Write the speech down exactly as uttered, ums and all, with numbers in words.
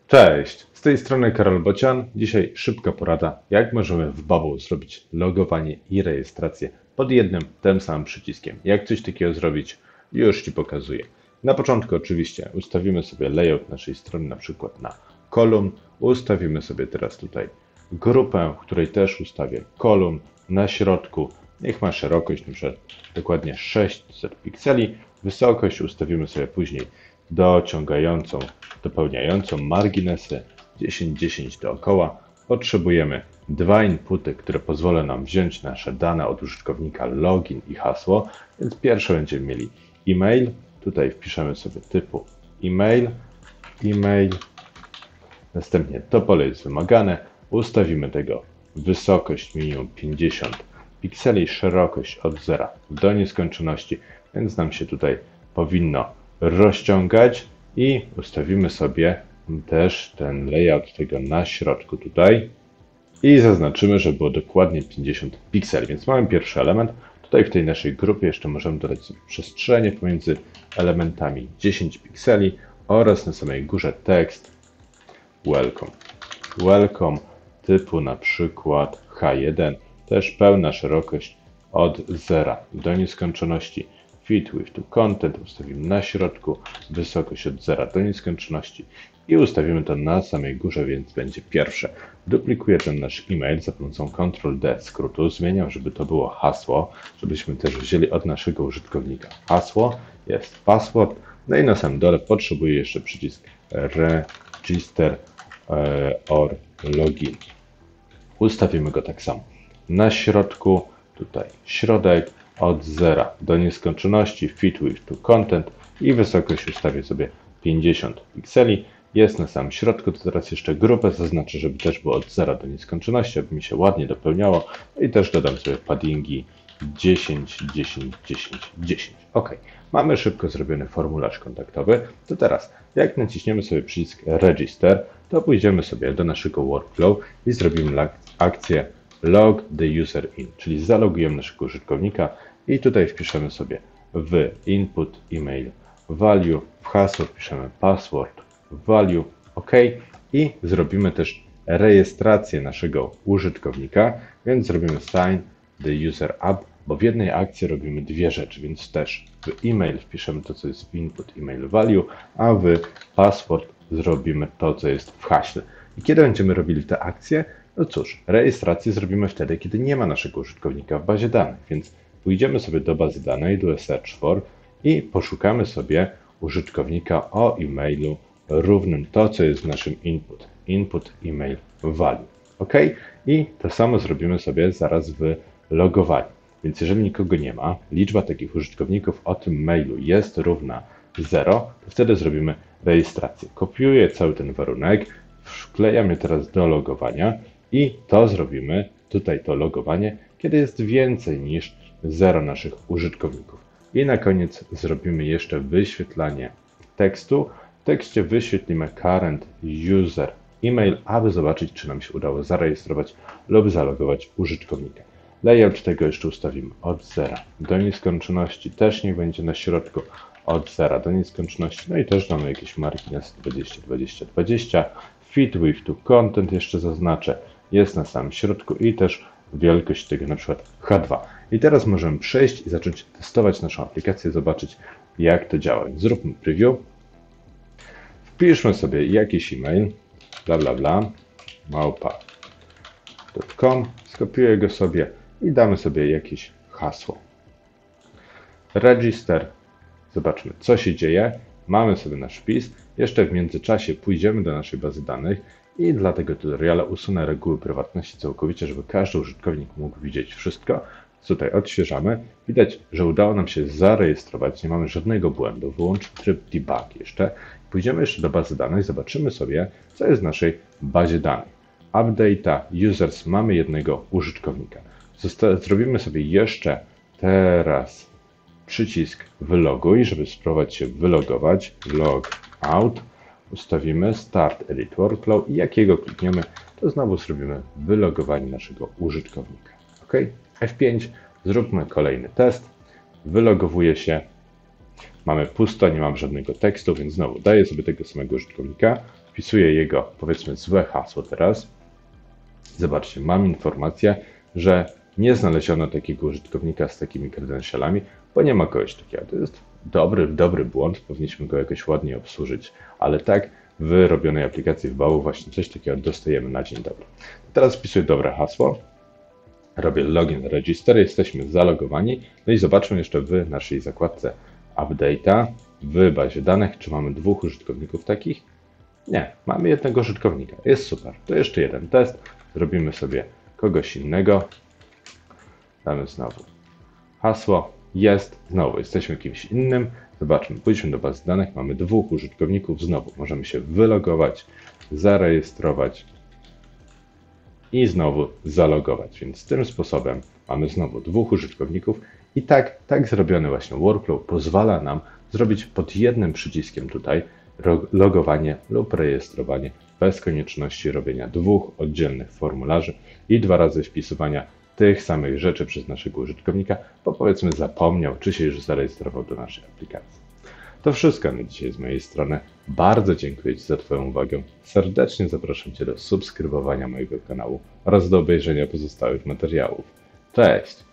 Cześć, z tej strony Karol Bocian. Dzisiaj szybka porada, jak możemy w Bubble zrobić logowanie i rejestrację pod jednym, tym samym przyciskiem. Jak coś takiego zrobić, już Ci pokazuję. Na początku oczywiście ustawimy sobie layout naszej strony, na przykład na kolumn. Ustawimy sobie teraz tutaj grupę, w której też ustawię kolumn. Na środku niech ma szerokość na przykład dokładnie sześćset pikseli. Wysokość ustawimy sobie później dociągającą, dopełniającą marginesy dziesięć dziesięć dookoła. Potrzebujemy dwa inputy, które pozwolą nam wziąć nasze dane od użytkownika, login i hasło. Więc pierwsze będziemy mieli e-mail. Tutaj wpiszemy sobie typu e-mail, e-mail. Następnie to pole jest wymagane. Ustawimy tego wysokość minimum pięćdziesiąt pikseli, szerokość od zera do nieskończoności, więc nam się tutaj powinno rozciągać i ustawimy sobie też ten layout tego na środku tutaj i zaznaczymy, że było dokładnie pięćdziesiąt pikseli, więc mamy pierwszy element. Tutaj w tej naszej grupie jeszcze możemy dodać sobie przestrzenie pomiędzy elementami dziesięć pikseli oraz na samej górze tekst welcome. Welcome typu na przykład H jeden, też pełna szerokość od zera do nieskończoności. Fit with to content ustawimy na środku, wysokość od zera do nieskończoności i ustawimy to na samej górze, więc będzie pierwsze. Duplikuję ten nasz e-mail za pomocą control D skrótu, zmieniam, żeby to było hasło, żebyśmy też wzięli od naszego użytkownika hasło, jest password, no i na samym dole potrzebuję jeszcze przycisk register or login. Ustawimy go tak samo. Na środku, tutaj środek, od zera do nieskończoności, fit with to content i wysokość ustawię sobie pięćdziesiąt pikseli. Jest na samym środku, to teraz jeszcze grupę zaznaczę, żeby też było od zera do nieskończoności, aby mi się ładnie dopełniało. I też dodam sobie paddingi dziesięć, dziesięć, dziesięć, dziesięć. Ok, mamy szybko zrobiony formularz kontaktowy. To teraz, jak naciśniemy sobie przycisk register, to pójdziemy sobie do naszego workflow i zrobimy akcję log the user in, czyli zalogujemy naszego użytkownika i tutaj wpiszemy sobie w input email value, w hasło wpiszemy password value, ok, i zrobimy też rejestrację naszego użytkownika, więc zrobimy sign the user up, bo w jednej akcji robimy dwie rzeczy, więc też w email wpiszemy to, co jest w input email value, a w password zrobimy to, co jest w haśle. I kiedy będziemy robili te akcje? No cóż, rejestrację zrobimy wtedy, kiedy nie ma naszego użytkownika w bazie danych, więc pójdziemy sobie do bazy danej, do search for i poszukamy sobie użytkownika o e-mailu równym to, co jest w naszym input, input email value, ok? I to samo zrobimy sobie zaraz w logowaniu, więc jeżeli nikogo nie ma, liczba takich użytkowników o tym mailu jest równa zero, to wtedy zrobimy rejestrację. Kopiuję cały ten warunek, wklejam je teraz do logowania i to zrobimy, tutaj to logowanie, kiedy jest więcej niż zero naszych użytkowników. I na koniec zrobimy jeszcze wyświetlanie tekstu. W tekście wyświetlimy current user email, aby zobaczyć, czy nam się udało zarejestrować lub zalogować użytkownika. Layout tego jeszcze ustawimy od zera do nieskończoności, też niech będzie na środku od zera do nieskończoności, no i też damy jakieś margines dwadzieścia, dwadzieścia, dwadzieścia. Fit with to content jeszcze zaznaczę, jest na samym środku i też wielkość tego na przykład H dwa. I teraz możemy przejść i zacząć testować naszą aplikację, zobaczyć, jak to działa. Zróbmy preview. Wpiszmy sobie jakiś e-mail, bla bla bla, małpa kropka com, skopiuję go sobie i damy sobie jakieś hasło. Register. Zobaczmy, co się dzieje. Mamy sobie nasz wpis. Jeszcze w międzyczasie pójdziemy do naszej bazy danych i dla tego tutoriala usunę reguły prywatności całkowicie, żeby każdy użytkownik mógł widzieć wszystko. Tutaj odświeżamy. Widać, że udało nam się zarejestrować. Nie mamy żadnego błędu. Wyłączmy tryb debug jeszcze. Pójdziemy jeszcze do bazy danych. Zobaczymy sobie, co jest w naszej bazie danych. Updata users. Mamy jednego użytkownika. Zosta- zrobimy sobie jeszcze teraz przycisk wyloguj, żeby spróbować się wylogować. Log out. Ustawimy Start Edit Workflow i jakiego klikniemy, to znowu zrobimy wylogowanie naszego użytkownika. OK. F pięć. Zróbmy kolejny test. Wylogowuję się. Mamy pusto, nie mam żadnego tekstu, więc znowu daję sobie tego samego użytkownika. wpisuję jego, powiedzmy, złe hasło teraz. Zobaczcie, mam informację, że nie znaleziono takiego użytkownika z takimi credentialami, bo nie ma kogoś takiego. To jest dobry, dobry błąd, powinniśmy go jakoś ładnie obsłużyć, ale tak w robionej aplikacji w Bawu właśnie coś takiego dostajemy na dzień dobry. Teraz wpisuję dobre hasło, robię login register, jesteśmy zalogowani, no i zobaczmy jeszcze w naszej zakładce Update'a w bazie danych, czy mamy dwóch użytkowników takich. Nie, mamy jednego użytkownika, jest super. To jeszcze jeden test, zrobimy sobie kogoś innego, damy znowu hasło, jest, znowu jesteśmy kimś innym, zobaczmy, pójdźmy do bazy danych, mamy dwóch użytkowników, znowu możemy się wylogować, zarejestrować i znowu zalogować, więc tym sposobem mamy znowu dwóch użytkowników i tak, tak zrobiony właśnie workflow pozwala nam zrobić pod jednym przyciskiem tutaj logowanie lub rejestrowanie bez konieczności robienia dwóch oddzielnych formularzy i dwa razy wpisywania tych samych rzeczy przez naszego użytkownika, bo powiedzmy zapomniał, czy się już zarejestrował do naszej aplikacji. To wszystko na dzisiaj z mojej strony. Bardzo dziękuję Ci za Twoją uwagę. Serdecznie zapraszam Cię do subskrybowania mojego kanału oraz do obejrzenia pozostałych materiałów. Cześć!